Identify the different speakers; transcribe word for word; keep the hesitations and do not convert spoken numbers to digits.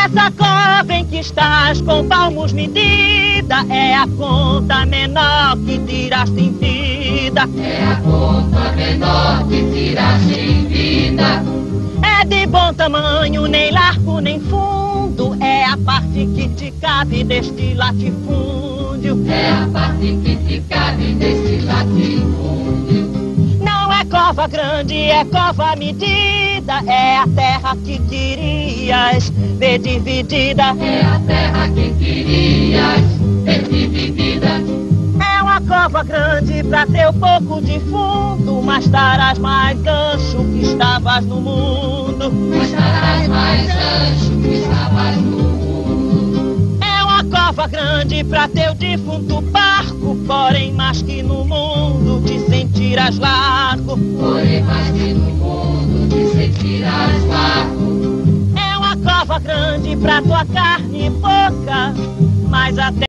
Speaker 1: Essa cova em que estás com palmos medida é a conta menor que tiraste em vida.
Speaker 2: É a conta menor que tiraste em vida.
Speaker 1: É de bom tamanho, nem largo nem fundo, é a parte que te cabe deste latifúndio.
Speaker 2: É a parte que te cabe deste latifúndio.
Speaker 1: Não é cova grande, é cova medida, é a terra que querias ver dividida.
Speaker 2: É a terra que querias ver dividida.
Speaker 1: É uma cova grande pra teu pouco de fundo, mas darás mais ancho que estavas no mundo.
Speaker 2: Mas darás mais ancho que estavas no mundo.
Speaker 1: É uma cova grande pra teu defunto barco, porém mais que no mundo te sentirás largo.
Speaker 2: Porém mais que no mundo te sentirás largo.
Speaker 1: É uma cova grande pra tua carne e boca, mas até